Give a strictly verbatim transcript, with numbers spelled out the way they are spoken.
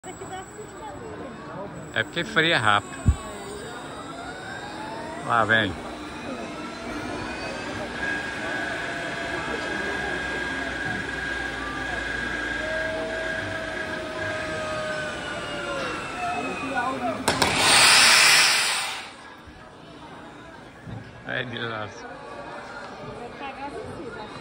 É porque fria rápido. Lá vem. É de laço.